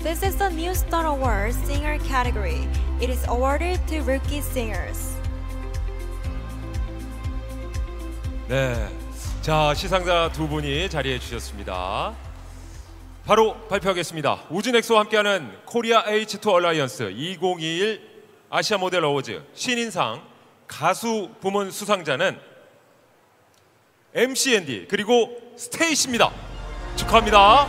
This is the New Star Award Singer category. It is awarded to rookie singers. 네, 자 시상자 두 분이 자리해 주셨습니다. 바로 발표하겠습니다. 우즈넥스와 함께하는 코리아 H2 얼라이언스 2021 아시아 모델 어워즈 신인상 가수 부문 수상자는 MC&D 그리고 스테이시입니다. 축하합니다.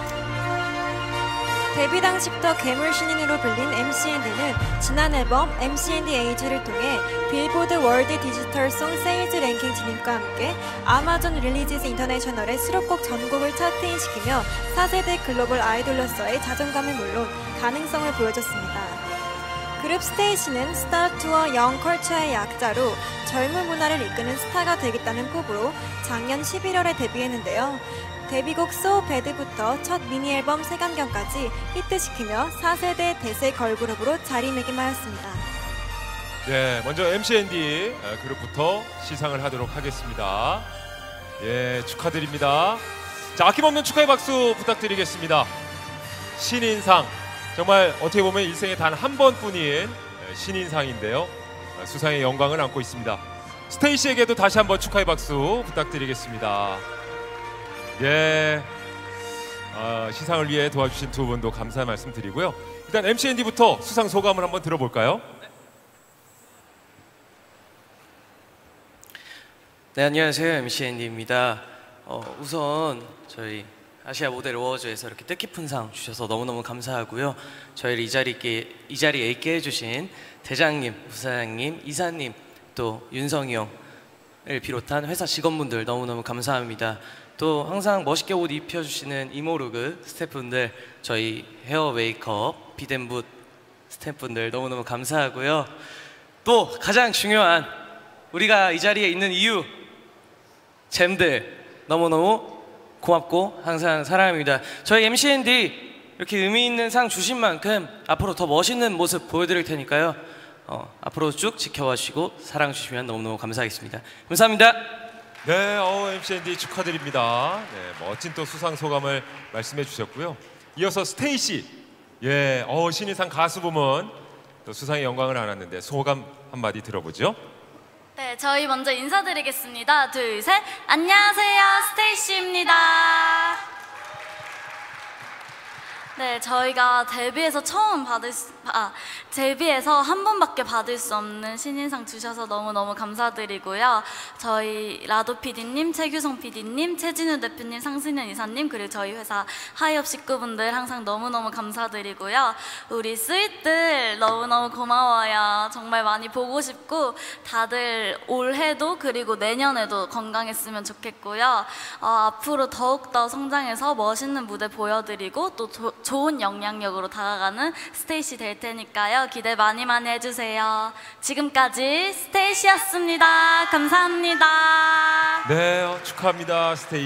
데뷔 당시부터 괴물 신인으로 불린 MC&D는 지난 앨범 MC&D Age를 통해 빌보드 월드 디지털 송 세일즈 랭킹 진입과 함께 아마존 릴리지스 인터내셔널의 수록곡 전곡을 차트인시키며 4세대 글로벌 아이돌로서의 자존감은 물론 가능성을 보여줬습니다. 그룹 스테이시는 스타 투어 영 컬처의 약자로 젊은 문화를 이끄는 스타가 되겠다는 포부로 작년 11월에 데뷔했는데요. 데뷔곡 So Bad부터 첫 미니 앨범 색안경까지 히트시키며 4세대 대세 걸그룹으로 자리매김하였습니다. 네, 먼저 MC&D 그룹부터 시상을 하도록 하겠습니다. 예, 축하드립니다. 자, 아낌없는 축하의 박수 부탁드리겠습니다. 신인상, 정말 어떻게 보면 일생에 단 한 번뿐인 신인상인데요. 수상의 영광을 안고 있습니다. 스테이시에게도 다시 한번 축하의 박수 부탁드리겠습니다. 예, 시상을 위해 도와주신 두 분도 감사의 말씀 드리고요. 일단 MC&D부터 수상 소감을 한번 들어볼까요? 네, 안녕하세요. MC&D입니다. 우선 저희 아시아 모델 어워즈에서 이렇게 뜻깊은 상 주셔서 너무너무 감사하고요. 저희를 이 자리에 있게 해주신 대장님, 부사장님, 이사님, 또 윤성이 형을 비롯한 회사 직원분들 너무너무 감사합니다. 또 항상 멋있게 옷 입혀주시는 이모르그 스태프분들, 저희 헤어 메이크업, 비덴붓 스태프분들 너무너무 감사하고요. 또 가장 중요한 우리가 이 자리에 있는 이유, 잼들 너무너무 고맙고 항상 사랑합니다. 저희 MC&D 이렇게 의미 있는 상 주신 만큼 앞으로 더 멋있는 모습 보여드릴 테니까요. 앞으로 쭉 지켜봐 주시고 사랑 주시면 너무너무 감사하겠습니다. 감사합니다. 네, MC&D 축하드립니다. 네, 멋진 또 수상 소감을 말씀해 주셨고요. 이어서 스테이시, 예, 신인상 가수 부문 또 수상의 영광을 안았는데 소감 한마디 들어보죠. 네, 저희 먼저 인사드리겠습니다. 둘, 셋. 안녕하세요, 스테이시입니다. 네, 저희가 데뷔해서 데뷔해서 한 번밖에 받을 수 없는 신인상 주셔서 너무너무 감사드리고요. 저희 라도 PD님, 최규성 PD님, 최진우 대표님, 상승현 이사님, 그리고 저희 회사 하이업 식구분들 항상 너무너무 감사드리고요. 우리 스윗들 너무너무 고마워요. 정말 많이 보고 싶고 다들 올해도 그리고 내년에도 건강했으면 좋겠고요. 앞으로 더욱더 성장해서 멋있는 무대 보여드리고 또 좋은 영향력으로 다가가는 스테이시 될 테니까요. 기대 많이 많이 해주세요. 지금까지 스테이시였습니다. 감사합니다. 네, 축하합니다, 스테이시.